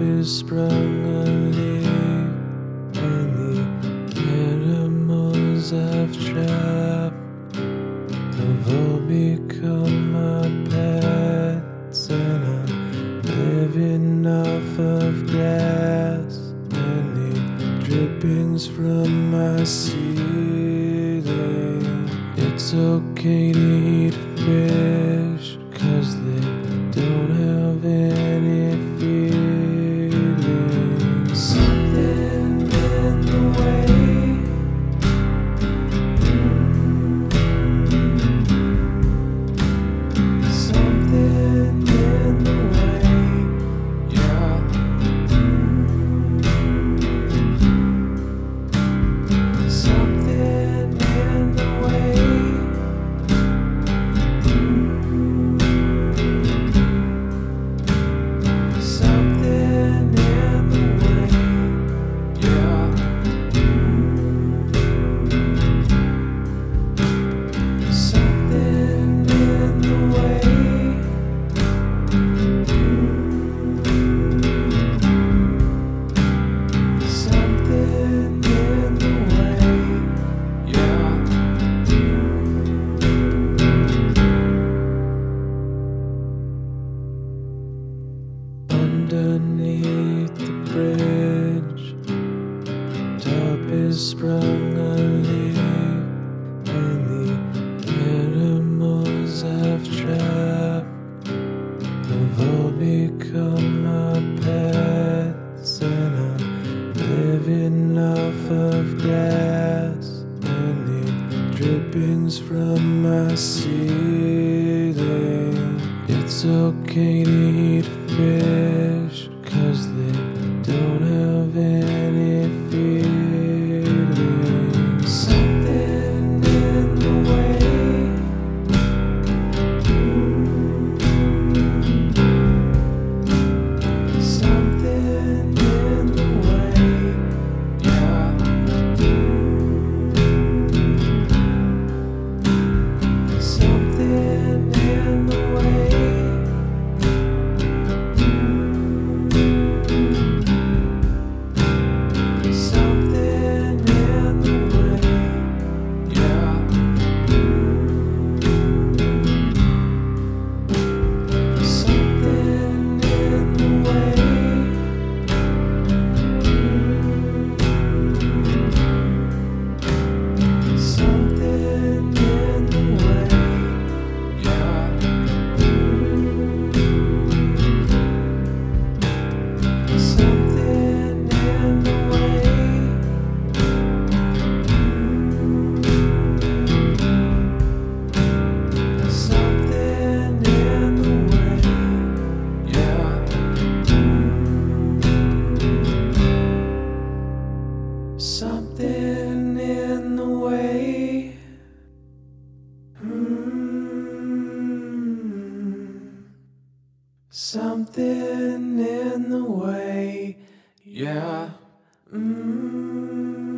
is sprung a leak, and the animals I've trapped have all become my pets, and I'm living off of grass and the drippings from my ceiling. It's okay to eat fish, 'cause they don't have any feelings. Something in the way, something in the way, yeah. Something in the way. Underneath the bridge, top is sprung a leak, and the animals I've trapped have all become my pets, and I'm living off of grass and the drippings from my ceiling. It's okay to eat fish, 'cause they don't have any feelings. Something in the way, something in the way, yeah. Something in the way. Something in the way. Something in the way, yeah.